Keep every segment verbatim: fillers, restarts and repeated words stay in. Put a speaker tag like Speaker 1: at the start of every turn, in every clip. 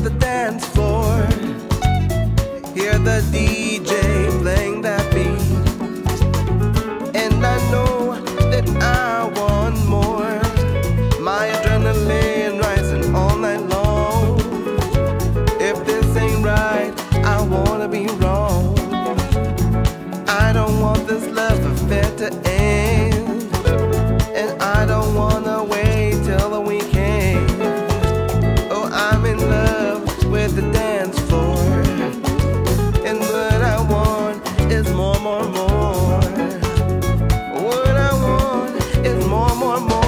Speaker 1: the dance floor. Hear the D J playing that beat, and I know that I want more. My adrenaline rising all night long. If this ain't right, I wanna be wrong. I don't want this love affair to end, and I don't wanna wait till the weekend. Oh, I'm in love with the dance floor, and what I want is more, more, more. What I want is more, more, more.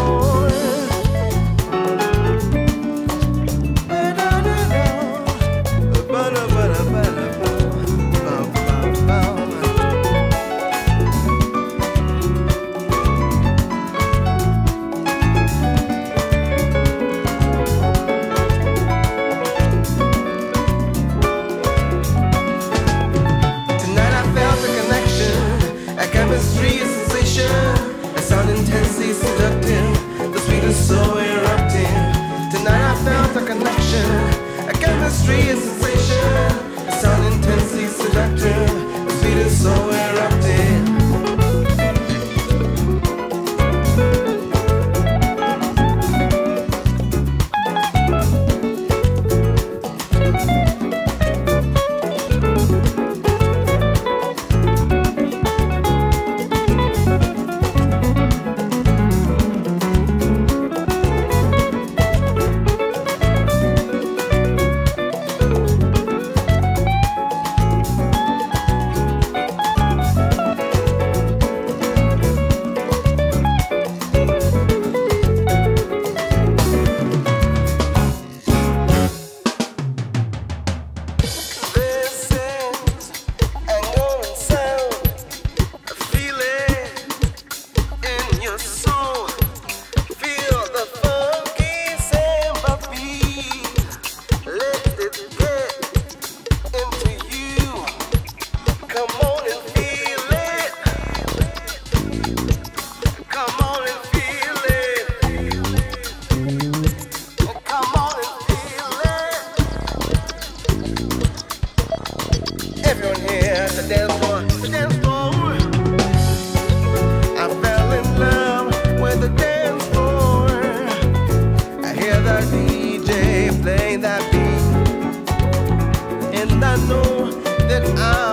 Speaker 1: Intensely seductive, the sweet is so erupting. Tonight I felt a connection, a chemistry, a sensation. The sound intensely seductive, the sweet is so erupting. I know that I